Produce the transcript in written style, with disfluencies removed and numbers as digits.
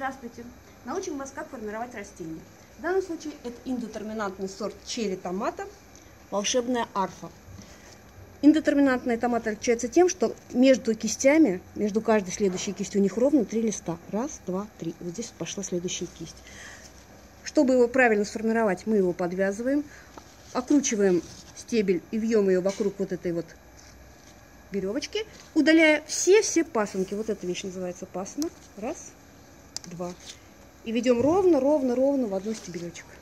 Здравствуйте! Научим вас, как формировать растения. В данном случае это индетерминантный сорт черри томата «Волшебная арфа». Индетерминантные томаты отличаются тем, что между кистями, между каждой следующей кистью у них ровно 3 листа. Раз, два, три. Вот здесь пошла следующая кисть. Чтобы его правильно сформировать, мы его подвязываем, окручиваем стебель и вьем ее вокруг вот этой вот веревочки, удаляя все пасынки. Вот эта вещь называется пасынок. Раз, два. И ведем ровно в одну стебелечек.